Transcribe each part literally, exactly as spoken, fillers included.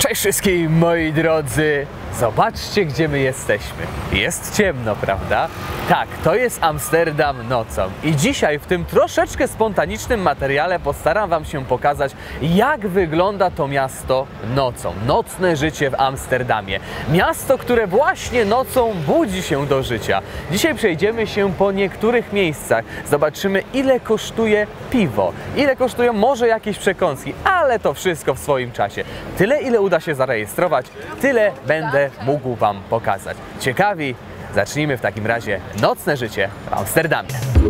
Cześć wszystkim, moi drodzy! Zobaczcie, gdzie my jesteśmy. Jest ciemno, prawda? Tak, to jest Amsterdam nocą. I dzisiaj w tym troszeczkę spontanicznym materiale postaram wam się pokazać, jak wygląda to miasto nocą. Nocne życie w Amsterdamie. Miasto, które właśnie nocą budzi się do życia. Dzisiaj przejdziemy się po niektórych miejscach. Zobaczymy, ile kosztuje piwo, ile kosztują może jakieś przekąski, ale to wszystko w swoim czasie. Tyle, ile uda się zarejestrować, tyle będę mógł wam pokazać. Ciekawi? Zacznijmy w takim razie nocne życie w Amsterdamie.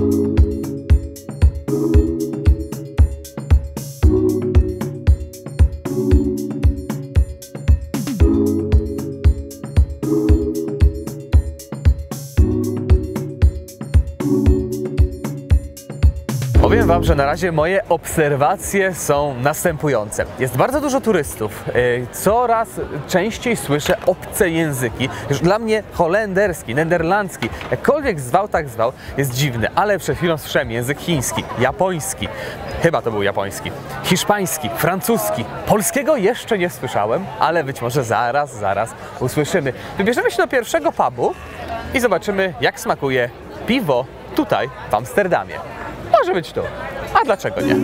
Powiem wam, że na razie moje obserwacje są następujące. Jest bardzo dużo turystów. Coraz częściej słyszę obce języki. Już dla mnie holenderski, nederlandzki, jakkolwiek zwał, tak zwał, jest dziwny. Ale przed chwilą słyszałem język chiński, japoński. Chyba to był japoński. Hiszpański, francuski. Polskiego jeszcze nie słyszałem, ale być może zaraz, zaraz usłyszymy. Wybierzemy się do pierwszego pubu i zobaczymy, jak smakuje piwo tutaj w Amsterdamie. Może być tu. A dlaczego nie?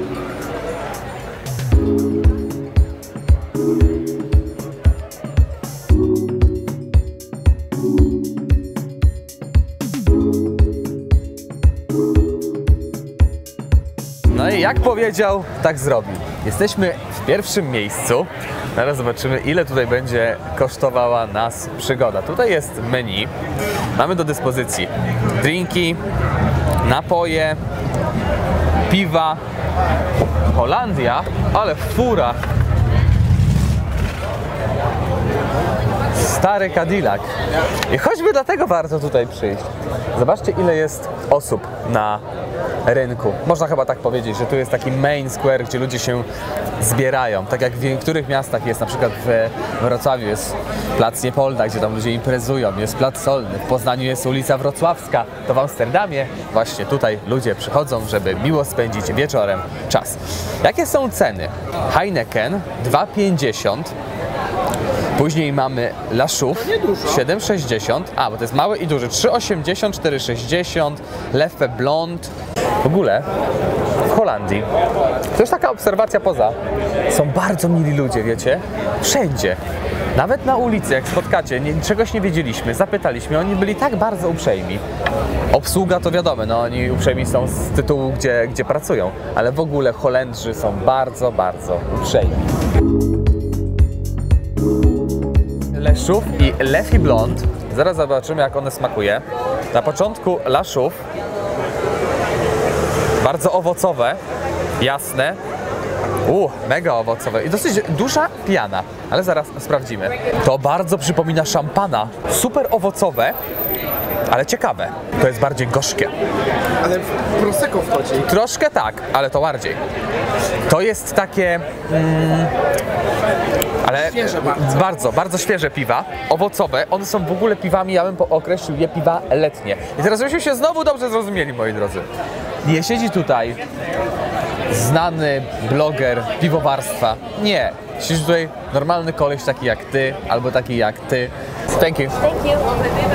No i jak powiedział, tak zrobił. Jesteśmy w pierwszym miejscu. Teraz zobaczymy, ile tutaj będzie kosztowała nas przygoda. Tutaj jest menu. Mamy do dyspozycji drinki, napoje, piwa. Holandia, ale fura. Stary Cadillac. I choćby dlatego warto tutaj przyjść. Zobaczcie, ile jest osób na rynku. Można chyba tak powiedzieć, że tu jest taki main square, gdzie ludzie się zbierają. Tak jak w niektórych miastach jest, na przykład w Wrocławiu jest plac Niepolda, gdzie tam ludzie imprezują, jest plac Solny, w Poznaniu jest ulica Wrocławska, to w Amsterdamie właśnie tutaj ludzie przychodzą, żeby miło spędzić wieczorem czas. Jakie są ceny? Heineken dwa pięćdziesiąt. Później mamy La Chouffe siedem sześćdziesiąt, a bo to jest mały i duży, trzy osiemdziesiąt, cztery sześćdziesiąt, Leffe Blond. W ogóle w Holandii, to już taka obserwacja poza, są bardzo mili ludzie, wiecie, wszędzie. Nawet na ulicy, jak spotkacie, nie, czegoś nie wiedzieliśmy, zapytaliśmy, oni byli tak bardzo uprzejmi. Obsługa to wiadomo, no oni uprzejmi są z tytułu, gdzie, gdzie pracują, ale w ogóle Holendrzy są bardzo, bardzo uprzejmi. La Chouffe i Leffe Blond. Zaraz zobaczymy, jak one smakuje. Na początku La Chouffe. Bardzo owocowe, jasne. Uuu, mega owocowe i dosyć duża piana, ale zaraz sprawdzimy. To bardzo przypomina szampana. Super owocowe, ale ciekawe. To jest bardziej gorzkie. Ale w Prosecco wchodzi. Troszkę tak, ale to bardziej. To jest takie... Mm, ale świeże bardzo. bardzo, bardzo świeże piwa, owocowe. One są w ogóle piwami, ja bym określił je piwa letnie. I teraz żebyśmy się znowu dobrze zrozumieli, moi drodzy. Nie siedzi tutaj znany bloger piwowarstwa. Nie. Siedzi tutaj normalny koleś taki jak ty, albo taki jak ty. Thank you. Thank you.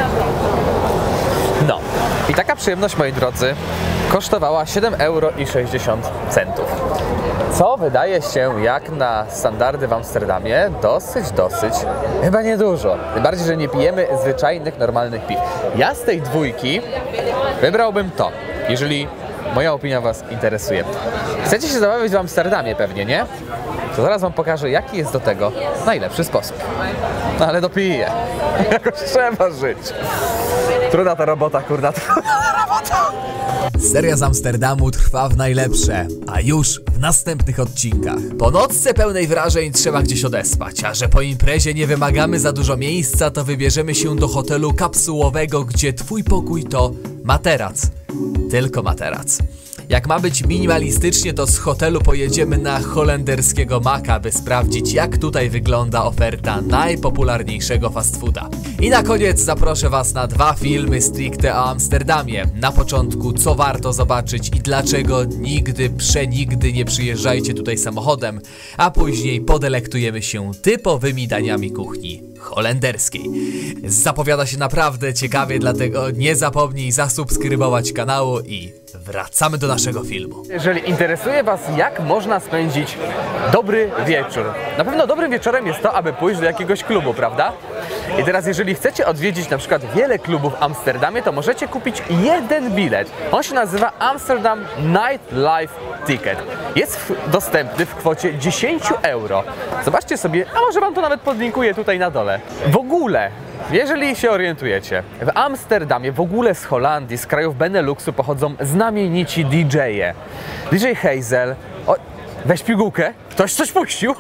No. I taka przyjemność, moi drodzy, kosztowała siedem euro i sześćdziesiąt centów. Co wydaje się, jak na standardy w Amsterdamie, dosyć, dosyć, chyba niedużo. Tym bardziej, że nie pijemy zwyczajnych, normalnych piw. Ja z tej dwójki wybrałbym to, jeżeli moja opinia was interesuje. Chcecie się zabawić w Amsterdamie pewnie, nie? To zaraz wam pokażę, jaki jest do tego najlepszy sposób. No ale dopiję. Jakoś trzeba żyć. Trudna ta robota, kurna, trudna ta robota. Seria z Amsterdamu trwa w najlepsze, a już w następnych odcinkach. Po nocce pełnej wrażeń trzeba gdzieś odespać, a że po imprezie nie wymagamy za dużo miejsca, to wybierzemy się do hotelu kapsułowego, gdzie twój pokój to materac. Tylko materac. Jak ma być minimalistycznie, to z hotelu pojedziemy na holenderskiego Maka, by sprawdzić, jak tutaj wygląda oferta najpopularniejszego fast fooda. I na koniec zaproszę was na dwa filmy stricte o Amsterdamie. Na początku, co warto zobaczyć i dlaczego nigdy, przenigdy nie przyjeżdżajcie tutaj samochodem, a później podelektujemy się typowymi daniami kuchni holenderskiej. Zapowiada się naprawdę ciekawie, dlatego nie zapomnij zasubskrybować kanału i wracamy do naszego filmu. Jeżeli interesuje was, jak można spędzić dobry wieczór, na pewno dobrym wieczorem jest to, aby pójść do jakiegoś klubu, prawda? I teraz jeżeli chcecie odwiedzić na przykład wiele klubów w Amsterdamie, to możecie kupić jeden bilet. On się nazywa Amsterdam Nightlife Ticket. Jest w, dostępny w kwocie dziesięć euro. Zobaczcie sobie, a może wam to nawet podlinkuję tutaj na dole. W ogóle, jeżeli się orientujecie, w Amsterdamie, w ogóle z Holandii, z krajów Beneluxu pochodzą znamienici D J-e. D J Hazel, o, weź pigułkę, ktoś coś puścił.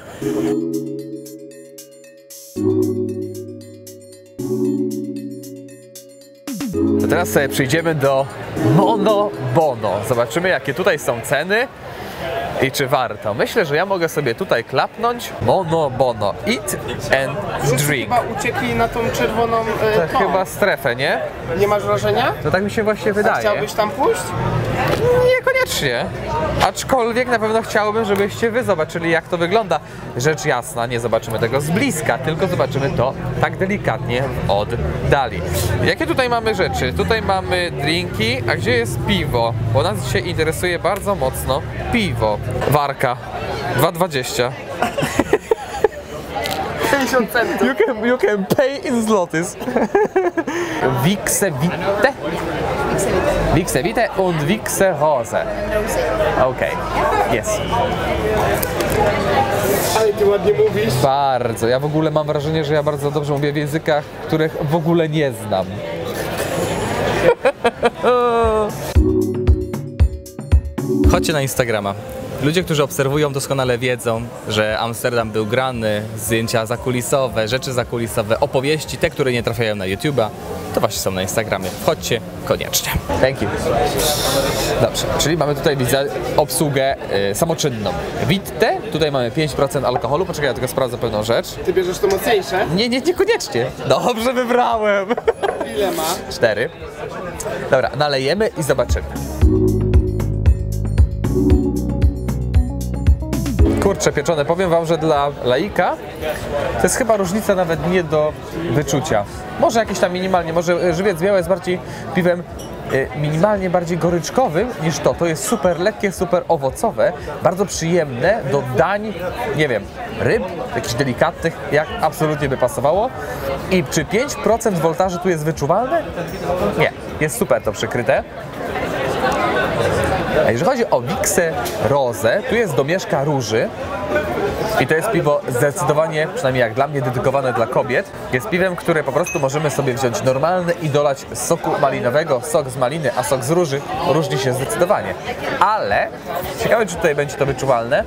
To teraz sobie przyjdziemy do Mono Bono. Zobaczymy, jakie tutaj są ceny i czy warto. Myślę, że ja mogę sobie tutaj klapnąć Mono Bono. Eat and drink. Chyba uciekli na tą czerwoną e, To chyba strefę, nie? Nie masz wrażenia? To tak mi się właśnie wydaje. Chciałbyś tam pójść? Niekoniecznie. Aczkolwiek na pewno chciałbym, żebyście wy zobaczyli, jak to wygląda. Rzecz jasna, nie zobaczymy tego z bliska, tylko zobaczymy to tak delikatnie w oddali. Jakie tutaj mamy rzeczy? Tutaj mamy drinki, a gdzie jest piwo? Bo nas dzisiaj interesuje bardzo mocno piwo. Warka. dwa dwadzieścia. pięćdziesiąt centów. You can, you can pay in zlotys. Wixe Vite? Wixe Vite und Wixe Rose. Okej, okay. Yes. Ale ty ładnie mówisz. Bardzo. Ja w ogóle mam wrażenie, że ja bardzo dobrze mówię w językach, których w ogóle nie znam. Chodźcie na Instagrama. Ludzie, którzy obserwują, doskonale wiedzą, że Amsterdam był grany, zdjęcia zakulisowe, rzeczy zakulisowe, opowieści, te, które nie trafiają na YouTube'a, to właśnie są na Instagramie. Wchodźcie koniecznie. Thank you. Dobrze, czyli mamy tutaj, widzę, obsługę y, samoczynną. Witte, tutaj mamy pięć procent alkoholu. Poczekaj, ja tylko sprawdzę pewną rzecz. Ty bierzesz to mocniejsze? Nie, nie, niekoniecznie. Dobrze wybrałem. Ile ma? Cztery. Dobra, nalejemy i zobaczymy. Kurcze pieczone, powiem wam, że dla laika to jest chyba różnica nawet nie do wyczucia. Może jakieś tam minimalnie, może żywiec biały jest bardziej piwem y, minimalnie bardziej goryczkowym niż to. To jest super lekkie, super owocowe, bardzo przyjemne do dań, nie wiem, ryb, jakichś delikatnych, jak absolutnie by pasowało. I czy pięć procent woltaży tu jest wyczuwalne? Nie, jest super to przykryte. A jeżeli chodzi o Wixe Rose, tu jest domieszka róży i to jest piwo zdecydowanie, przynajmniej jak dla mnie, dedykowane dla kobiet. Jest piwem, które po prostu możemy sobie wziąć normalne i dolać soku malinowego. Sok z maliny, a sok z róży różni się zdecydowanie. Ale ciekawe, czy tutaj będzie to wyczuwalne.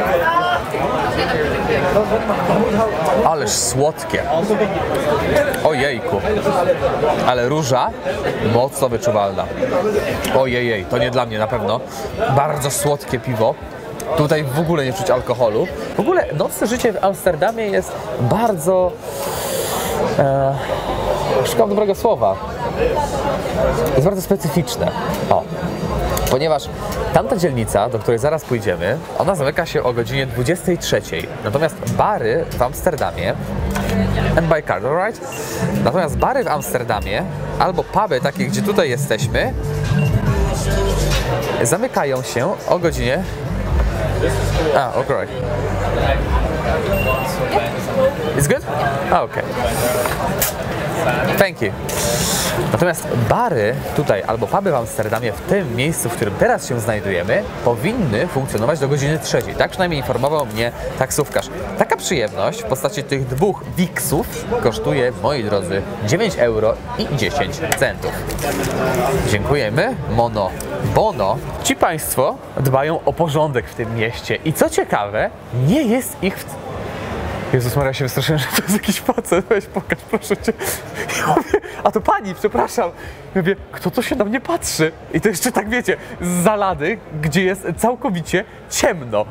Ależ słodkie. Ojejku. Ale róża mocno wyczuwalna. Ojejej, to nie dla mnie na pewno. Bardzo słodkie piwo. Tutaj w ogóle nie czuć alkoholu. W ogóle nocne życie w Amsterdamie jest bardzo... E, szukam dobrego słowa. Jest bardzo specyficzne. O. Ponieważ tamta dzielnica, do której zaraz pójdziemy, ona zamyka się o godzinie dwudziestej trzeciej. Natomiast bary w Amsterdamie and by car, alright? Natomiast bary w Amsterdamie albo puby takie, gdzie tutaj jesteśmy, zamykają się o godzinie... A, okej. It's good? Ah, okay. Thank you. Natomiast bary tutaj albo puby w Amsterdamie, w tym miejscu, w którym teraz się znajdujemy, powinny funkcjonować do godziny trzeciej. Tak przynajmniej informował mnie taksówkarz. Taka przyjemność w postaci tych dwóch wiksów kosztuje, moi drodzy, dziewięć euro i dziesięć centów. Dziękujemy. Mono Bono. Ci państwo dbają o porządek w tym mieście i co ciekawe, nie jest ich w... Jezus Maria, się wystraszyłem, że to jest jakiś facet. Weź, pokaż, proszę cię. Ja mówię, a to pani, przepraszam. Ja mówię, kto to się na mnie patrzy? I to jeszcze tak, wiecie, z zalady, gdzie jest całkowicie ciemno.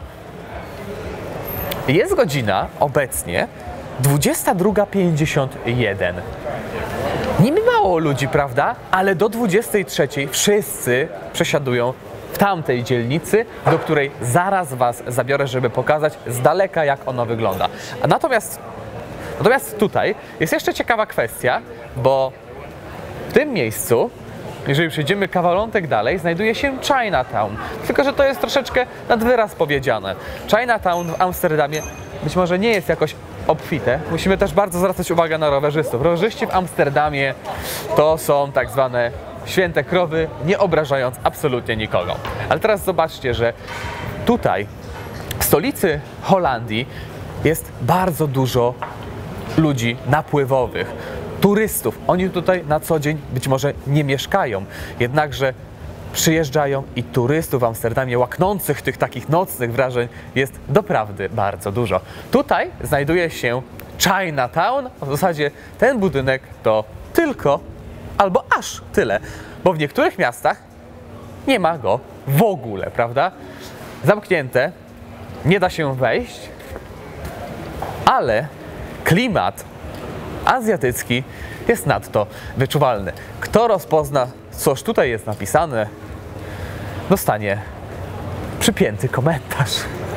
Jest godzina obecnie dwudziesta druga pięćdziesiąt jeden. Niby mało ludzi, prawda? Ale do dwudziestej trzeciej wszyscy przesiadują w tamtej dzielnicy, do której zaraz was zabiorę, żeby pokazać z daleka, jak ono wygląda. A natomiast, natomiast tutaj jest jeszcze ciekawa kwestia, bo w tym miejscu, jeżeli przejdziemy kawałek dalej, znajduje się Chinatown. Tylko że to jest troszeczkę nad wyraz powiedziane. Chinatown w Amsterdamie być może nie jest jakoś obfite. Musimy też bardzo zwracać uwagę na rowerzystów. Rowerzyści w Amsterdamie to są tak zwane święte krowy, nie obrażając absolutnie nikogo. Ale teraz zobaczcie, że tutaj, w stolicy Holandii, jest bardzo dużo ludzi napływowych, turystów. Oni tutaj na co dzień być może nie mieszkają, jednakże przyjeżdżają i turystów w Amsterdamie łaknących tych takich nocnych wrażeń jest doprawdy bardzo dużo. Tutaj znajduje się Chinatown, w zasadzie ten budynek to tylko albo aż tyle, bo w niektórych miastach nie ma go w ogóle, prawda? Zamknięte, nie da się wejść, ale klimat azjatycki jest nadto wyczuwalny. Kto rozpozna, coż tutaj jest napisane, dostanie przypięty komentarz.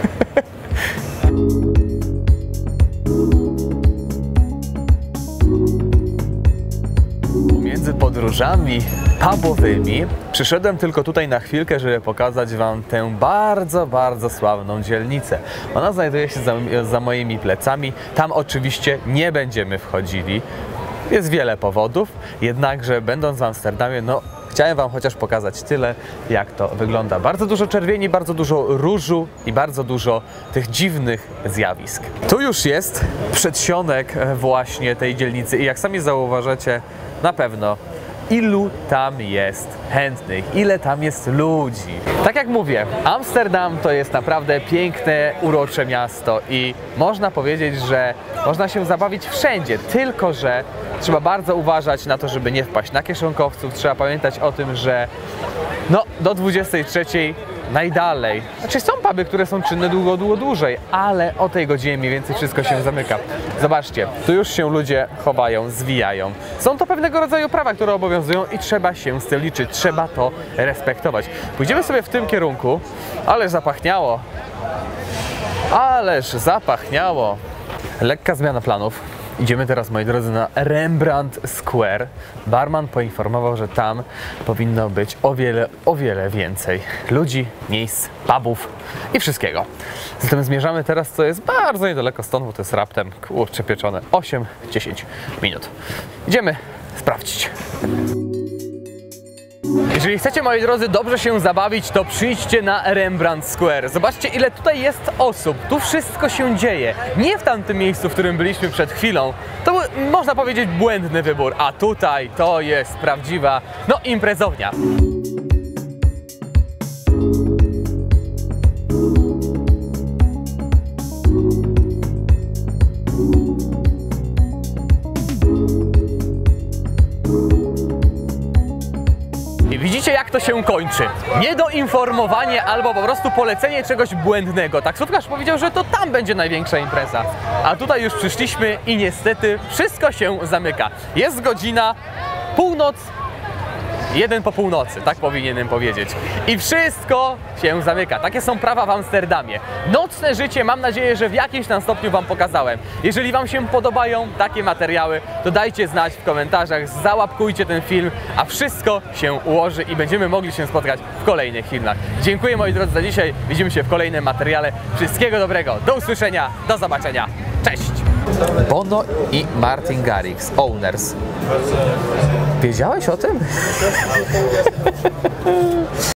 Między podróżami pubowymi przyszedłem tylko tutaj na chwilkę, żeby pokazać wam tę bardzo, bardzo sławną dzielnicę. Ona znajduje się za, za moimi plecami. Tam oczywiście nie będziemy wchodzili. Jest wiele powodów, jednakże będąc w Amsterdamie, no chciałem wam chociaż pokazać tyle, jak to wygląda. Bardzo dużo czerwieni, bardzo dużo różu i bardzo dużo tych dziwnych zjawisk. Tu już jest przedsionek właśnie tej dzielnicy i jak sami zauważacie, na pewno ilu tam jest chętnych, ile tam jest ludzi. Tak jak mówię, Amsterdam to jest naprawdę piękne, urocze miasto i można powiedzieć, że można się zabawić wszędzie, tylko że trzeba bardzo uważać na to, żeby nie wpaść na kieszonkowców. Trzeba pamiętać o tym, że no, do dwudziestej trzeciej najdalej. Znaczy są puby, które są czynne długo, długo dłużej, ale o tej godzinie mniej więcej wszystko się zamyka. Zobaczcie, tu już się ludzie chowają, zwijają. Są to pewnego rodzaju prawa, które obowiązują i trzeba się z tym liczyć, trzeba to respektować. Pójdziemy sobie w tym kierunku, ale zapachniało. Ależ zapachniało. Lekka zmiana planów. Idziemy teraz, moi drodzy, na Rembrandt Square. Barman poinformował, że tam powinno być o wiele, o wiele więcej ludzi, miejsc, pubów i wszystkiego. Zatem zmierzamy teraz, co jest bardzo niedaleko stąd, bo to jest raptem, kurczę pieczone, osiem dziesięć minut. Idziemy sprawdzić. Jeżeli chcecie, moi drodzy, dobrze się zabawić, to przyjdźcie na Rembrandt Square. Zobaczcie, ile tutaj jest osób. Tu wszystko się dzieje. Nie w tamtym miejscu, w którym byliśmy przed chwilą. To był, można powiedzieć, błędny wybór. A tutaj to jest prawdziwa, no, imprezownia. Widzicie, jak to się kończy? Niedoinformowanie albo po prostu polecenie czegoś błędnego. Taksówkarz powiedział, że to tam będzie największa impreza. A tutaj już przyszliśmy i niestety wszystko się zamyka. Jest godzina północ, jeden po północy, tak powinienem powiedzieć. I wszystko się zamyka. Takie są prawa w Amsterdamie. Nocne życie, mam nadzieję, że w jakimś tam stopniu wam pokazałem. Jeżeli wam się podobają takie materiały, to dajcie znać w komentarzach, załapkujcie ten film, a wszystko się ułoży i będziemy mogli się spotkać w kolejnych filmach. Dziękuję, moi drodzy, za dzisiaj. Widzimy się w kolejnym materiale. Wszystkiego dobrego. Do usłyszenia. Do zobaczenia. Cześć! Bono i Martin Garrix, Owners. Wiedziałeś o tym?